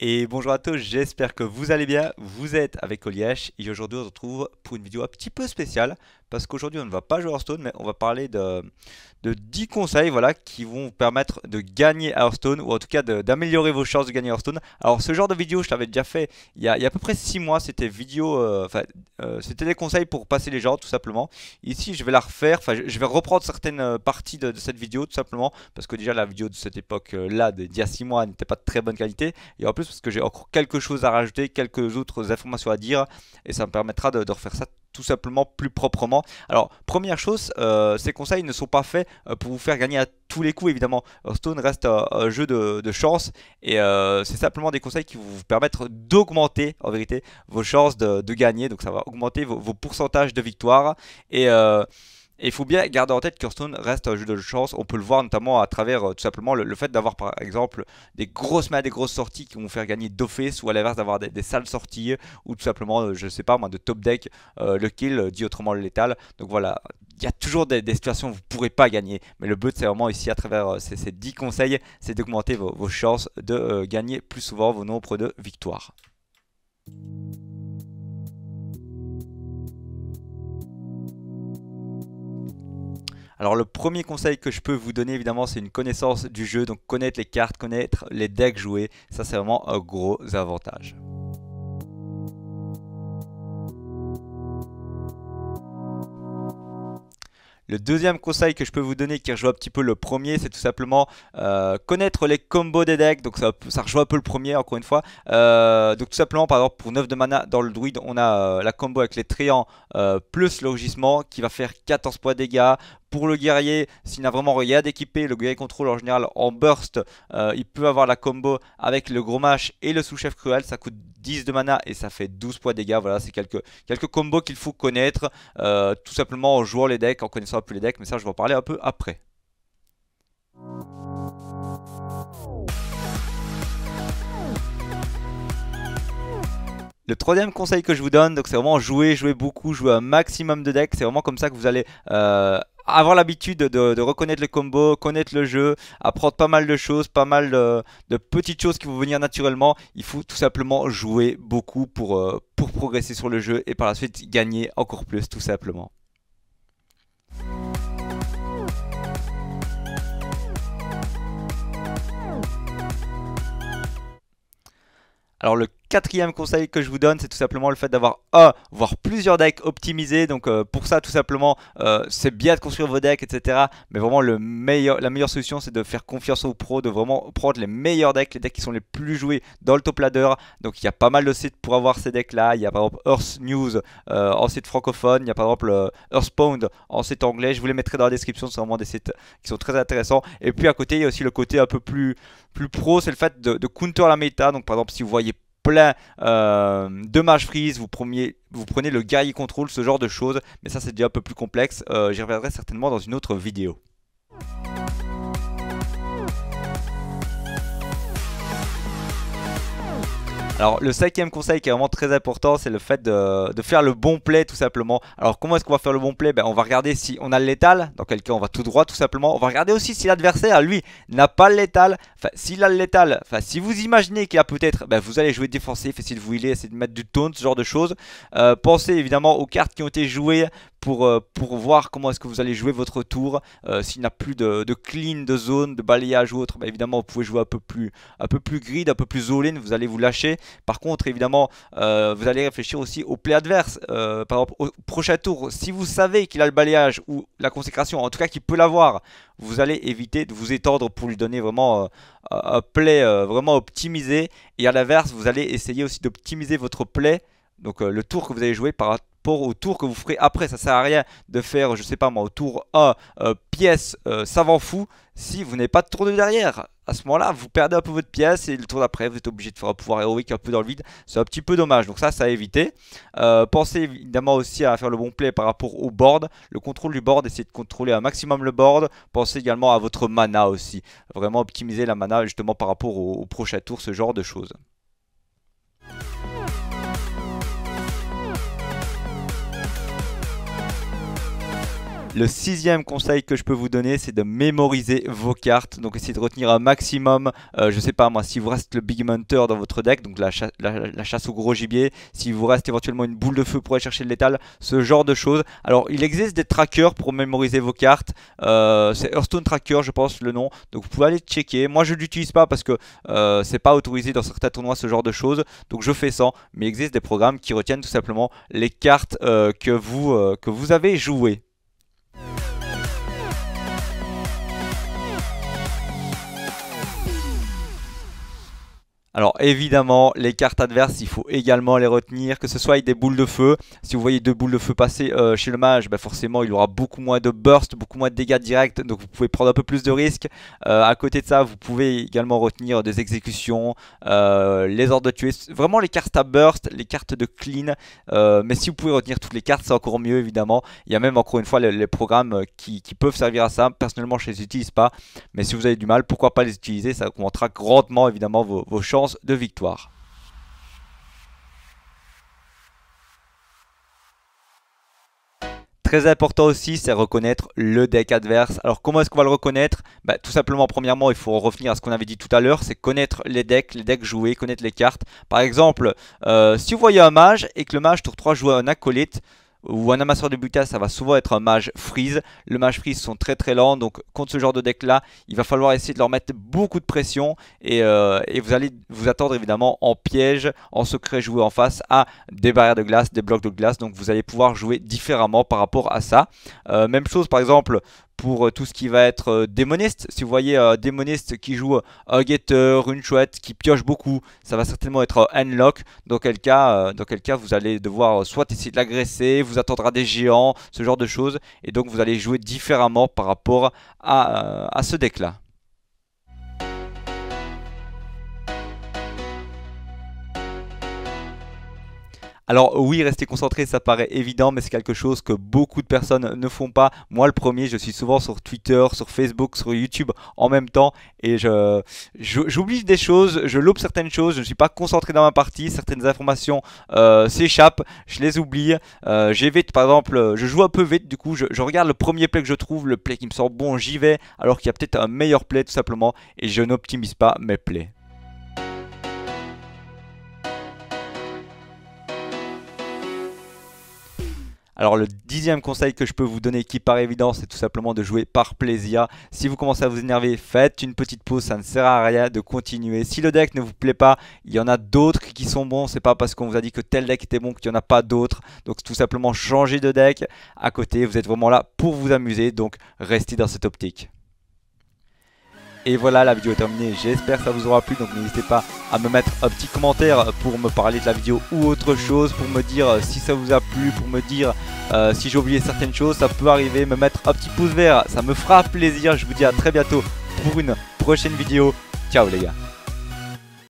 Et bonjour à tous, j'espère que vous allez bien, vous êtes avec Olièche et aujourd'hui on se retrouve pour une vidéo un petit peu spéciale parce qu'aujourd'hui on ne va pas jouer à Hearthstone mais on va parler de 10 conseils voilà, qui vont vous permettre de gagner à Hearthstone ou en tout cas d'améliorer vos chances de gagner à Hearthstone. Alors ce genre de vidéo je l'avais déjà fait il y a à peu près 6 mois, c'était c'était des conseils pour passer les gens tout simplement. Ici je vais la refaire, je vais reprendre certaines parties de cette vidéo tout simplement parce que déjà la vidéo de cette époque là d'il y a 6 mois n'était pas de très bonne qualité. Et en plus parce que j'ai encore quelque chose à rajouter, quelques autres informations à dire et ça me permettra de refaire ça tout simplement plus proprement. Alors première chose, ces conseils ne sont pas faits pour vous faire gagner à tous les coups évidemment. Hearthstone reste un jeu de chance et c'est simplement des conseils qui vont vous permettre d'augmenter en vérité vos chances de gagner. Donc ça va augmenter vos pourcentages de victoire et il faut bien garder en tête que Hearthstone reste un jeu de chance. On peut le voir notamment à travers tout simplement le fait d'avoir par exemple des grosses mains, des grosses sorties qui vont faire gagner d'office, ou à l'inverse d'avoir des sales sorties, ou tout simplement, je sais pas moi, de top deck, le kill, dit autrement le létal. Donc voilà, il y a toujours des situations où vous ne pourrez pas gagner. Mais le but c'est vraiment ici à travers ces 10 conseils, c'est d'augmenter vos chances de gagner plus souvent vos nombres de victoires. Alors le premier conseil que je peux vous donner évidemment c'est une connaissance du jeu, donc connaître les cartes, connaître les decks joués, ça c'est vraiment un gros avantage. Le deuxième conseil que je peux vous donner qui rejoint un petit peu le premier, c'est tout simplement connaître les combos des decks. Donc ça rejoint un peu le premier encore une fois. Donc tout simplement par exemple pour 9 de mana dans le druide, on a la combo avec les tréants plus le rugissement qui va faire 14 points de dégâts. Pour le guerrier, s'il n'a vraiment rien d'équipé, le guerrier contrôle en général en burst, il peut avoir la combo avec le gros mâche et le sous-chef cruel. Ça coûte 10 de mana et ça fait 12 points de dégâts. Voilà, c'est quelques combos qu'il faut connaître tout simplement en jouant les decks, en connaissant un peu les decks. Mais ça, je vais en parler un peu après. Le troisième conseil que je vous donne, donc c'est vraiment jouer beaucoup, jouer un maximum de decks. C'est vraiment comme ça que vous allez avoir l'habitude de reconnaître les combos, connaître le jeu, apprendre pas mal de choses, pas mal de petites choses qui vont venir naturellement. Il faut tout simplement jouer beaucoup pour progresser sur le jeu et par la suite gagner encore plus tout simplement. Alors le quatrième conseil que je vous donne, c'est tout simplement le fait d'avoir voire plusieurs decks optimisés. Donc pour ça tout simplement c'est bien de construire vos decks etc. Mais vraiment la meilleure solution c'est de faire confiance aux pros, de vraiment prendre les meilleurs decks, les decks qui sont les plus joués dans le top ladder. Donc il y a pas mal de sites pour avoir ces decks là. Il y a par exemple Earth News en site francophone, il y a par exemple Earthbound en site anglais. Je vous les mettrai dans la description, c'est vraiment des sites qui sont très intéressants. Et puis à côté il y a aussi le côté un peu plus pro, c'est le fait de counter la méta. Donc par exemple si vous voyez plein de mage freeze, vous prenez le guerrier contrôle, ce genre de choses, mais ça c'est déjà un peu plus complexe, j'y reviendrai certainement dans une autre vidéo. Alors le cinquième conseil qui est vraiment très important, c'est le fait de faire le bon play tout simplement. Alors comment est-ce qu'on va faire le bon play? On va regarder si on a le létal, dans quel cas on va tout droit tout simplement. On va regarder aussi si l'adversaire lui n'a pas le létal. Enfin s'il a le létal, si vous imaginez qu'il a peut-être, vous allez jouer défensif, essayer de vous healer, essayer de mettre du taunt, ce genre de choses. Pensez évidemment aux cartes qui ont été jouées pour voir comment est-ce que vous allez jouer votre tour. S'il n'a plus de clean, de zone, de balayage ou autre, évidemment vous pouvez jouer un peu plus grid, un peu plus all-in, vous allez vous lâcher. Par contre évidemment vous allez réfléchir aussi au play adverse. Par exemple au prochain tour, si vous savez qu'il a le balayage ou la consécration, en tout cas qu'il peut l'avoir, vous allez éviter de vous étendre pour lui donner vraiment un play vraiment optimisé. Et à l'inverse vous allez essayer aussi d'optimiser votre play. Donc le tour que vous allez jouer par rapport au tour que vous ferez après. Ça sert à rien de faire, je sais pas moi, au tour 1, pièce savant fou, si vous n'avez pas de tour de derrière. À ce moment là vous perdez un peu votre pièce et le tour d'après vous êtes obligé de faire un pouvoir héroïque un peu dans le vide. C'est un petit peu dommage, donc ça à éviter. Pensez évidemment aussi à faire le bon play par rapport au board. Le contrôle du board, essayez de contrôler un maximum le board. Pensez également à votre mana aussi, vraiment optimiser la mana justement par rapport au prochain tour, ce genre de choses. Le sixième conseil que je peux vous donner, c'est de mémoriser vos cartes. Donc essayez de retenir un maximum, je sais pas moi, si vous reste le Big Hunter dans votre deck, donc la chasse au gros gibier, si vous reste éventuellement une boule de feu pour aller chercher le létal, ce genre de choses. Alors il existe des trackers pour mémoriser vos cartes, c'est Hearthstone Tracker je pense le nom, donc vous pouvez aller checker. Moi je ne l'utilise pas parce que c'est pas autorisé dans certains tournois ce genre de choses, donc je fais sans, mais il existe des programmes qui retiennent tout simplement les cartes que vous avez jouées. Alors évidemment, les cartes adverses, il faut également les retenir, que ce soit avec des boules de feu. Si vous voyez 2 boules de feu passer chez le mage, bah forcément il aura beaucoup moins de burst, beaucoup moins de dégâts directs, donc vous pouvez prendre un peu plus de risques. À côté de ça, vous pouvez également retenir des exécutions, les ordres de tuer, vraiment les cartes à burst, les cartes de clean. Mais si vous pouvez retenir toutes les cartes, c'est encore mieux évidemment. Il y a même encore une fois les programmes qui peuvent servir à ça. Personnellement, je ne les utilise pas, mais si vous avez du mal, pourquoi pas les utiliser, ça augmentera grandement évidemment vos chances de victoire. Très important aussi, c'est reconnaître le deck adverse. Alors comment est-ce qu'on va le reconnaître? Tout simplement, premièrement, il faut revenir à ce qu'on avait dit tout à l'heure, c'est connaître les decks joués, connaître les cartes. Par exemple, si vous voyez un mage et que le mage tour 3 joue un acolyte, ou un amasseur de butin, ça va souvent être un mage freeze. Le mage freeze sont très très lents, donc contre ce genre de deck là, il va falloir essayer de leur mettre beaucoup de pression et vous allez vous attendre évidemment en piège, en secret joué en face à des barrières de glace, des blocs de glace, donc vous allez pouvoir jouer différemment par rapport à ça. Même chose par exemple pour tout ce qui va être démoniste. Si vous voyez démoniste qui joue un getter, une chouette, qui pioche beaucoup, ça va certainement être unlock. Dans quel cas vous allez devoir soit essayer de l'agresser, vous attendre à des géants, ce genre de choses. Et donc vous allez jouer différemment par rapport à ce deck là. Alors oui, rester concentré, ça paraît évident, mais c'est quelque chose que beaucoup de personnes ne font pas. Moi, le premier, je suis souvent sur Twitter, sur Facebook, sur YouTube en même temps, et j'oublie des choses, je loupe certaines choses, je ne suis pas concentré dans ma partie, certaines informations s'échappent, je les oublie. J'évite, par exemple, je joue un peu vite, du coup, je regarde le premier play que je trouve, le play qui me semble bon, j'y vais, alors qu'il y a peut-être un meilleur play tout simplement, et je n'optimise pas mes plays. Alors le 10e conseil que je peux vous donner qui paraît évident, c'est tout simplement de jouer par plaisir. Si vous commencez à vous énerver, faites une petite pause, ça ne sert à rien de continuer. Si le deck ne vous plaît pas, il y en a d'autres qui sont bons. C'est pas parce qu'on vous a dit que tel deck était bon qu'il n'y en a pas d'autres. Donc tout simplement changez de deck. À côté, vous êtes vraiment là pour vous amuser, donc restez dans cette optique. Et voilà, la vidéo est terminée, j'espère que ça vous aura plu, donc n'hésitez pas à me mettre un petit commentaire pour me parler de la vidéo ou autre chose, pour me dire si ça vous a plu, pour me dire si j'ai oublié certaines choses, ça peut arriver, me mettre un petit pouce vert, ça me fera plaisir. Je vous dis à très bientôt pour une prochaine vidéo, ciao les gars.